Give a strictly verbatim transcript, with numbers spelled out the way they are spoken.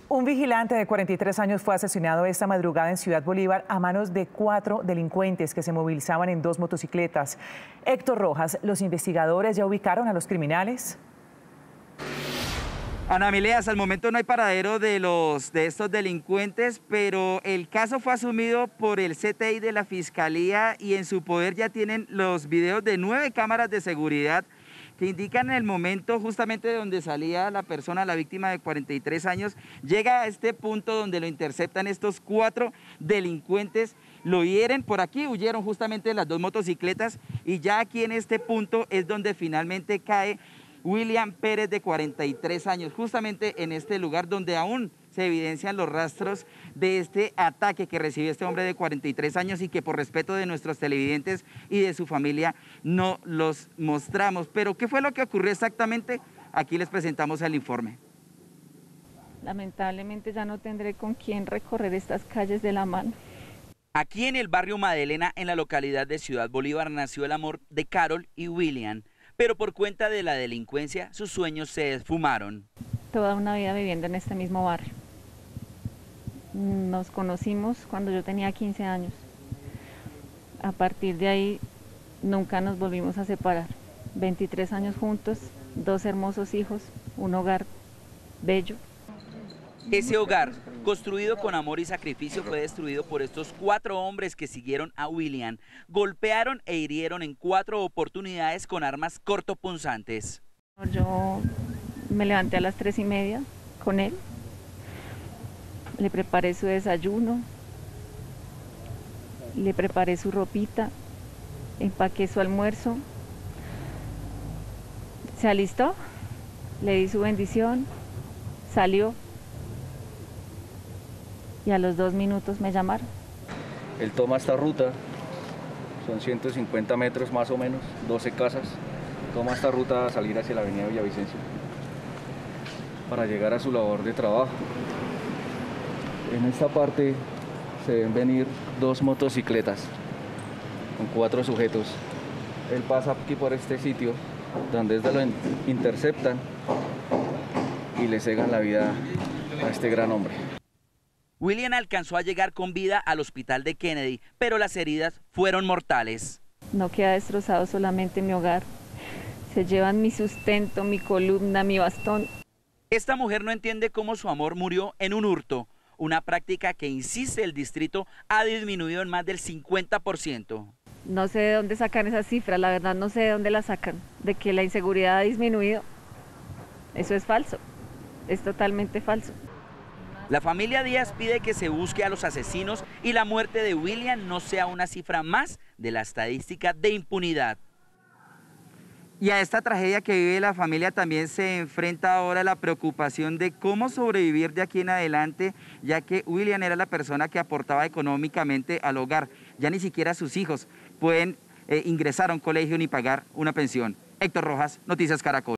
Un vigilante de cuarenta y tres años fue asesinado esta madrugada en Ciudad Bolívar a manos de cuatro delincuentes que se movilizaban en dos motocicletas. Héctor Rojas, ¿los investigadores ya ubicaron a los criminales? Ana Milena, hasta el momento no hay paradero de, los, de estos delincuentes, pero el caso fue asumido por el C T I de la Fiscalía y en su poder ya tienen los videos de nueve cámaras de seguridad que indican el momento justamente de donde salía la persona, la víctima de cuarenta y tres años, llega a este punto donde lo interceptan estos cuatro delincuentes, lo hieren por aquí, huyeron justamente de las dos motocicletas y ya aquí en este punto es donde finalmente cae William Pérez de cuarenta y tres años, justamente en este lugar donde aún se evidencian los rastros de este ataque que recibió este hombre de cuarenta y tres años y que por respeto de nuestros televidentes y de su familia no los mostramos. Pero ¿qué fue lo que ocurrió exactamente? Aquí les presentamos el informe. Lamentablemente ya no tendré con quién recorrer estas calles de la mano. Aquí en el barrio Madelena, en la localidad de Ciudad Bolívar, nació el amor de Carol y William, pero por cuenta de la delincuencia sus sueños se esfumaron. Toda una vida viviendo en este mismo barrio. Nos conocimos cuando yo tenía quince años. A partir de ahí nunca nos volvimos a separar. veintitrés años juntos, dos hermosos hijos, un hogar bello. Ese hogar, construido con amor y sacrificio, fue destruido por estos cuatro hombres que siguieron a William. Golpearon e hirieron en cuatro oportunidades con armas cortopunzantes. Yo me levanté a las tres y media con él. Le preparé su desayuno, le preparé su ropita, empaqué su almuerzo, se alistó, le di su bendición, salió y a los dos minutos me llamaron. Él toma esta ruta, son ciento cincuenta metros más o menos, doce casas, toma esta ruta a salir hacia la avenida Villavicencio para llegar a su labor de trabajo. En esta parte se ven venir dos motocicletas con cuatro sujetos. Él pasa aquí por este sitio donde desde lo interceptan y le cegan la vida a este gran hombre. William alcanzó a llegar con vida al hospital de Kennedy, pero las heridas fueron mortales. No queda destrozado solamente mi hogar. Se llevan mi sustento, mi columna, mi bastón. Esta mujer no entiende cómo su amor murió en un hurto. Una práctica que, insiste el distrito, ha disminuido en más del cincuenta por ciento. No sé de dónde sacan esas cifras, la verdad no sé de dónde las sacan, de que la inseguridad ha disminuido. Eso es falso, es totalmente falso. La familia Díaz pide que se busque a los asesinos y la muerte de William no sea una cifra más de la estadística de impunidad. Y a esta tragedia que vive la familia también se enfrenta ahora la preocupación de cómo sobrevivir de aquí en adelante, ya que William era la persona que aportaba económicamente al hogar. Ya ni siquiera sus hijos pueden eh, ingresar a un colegio ni pagar una pensión. Héctor Rojas, Noticias Caracol.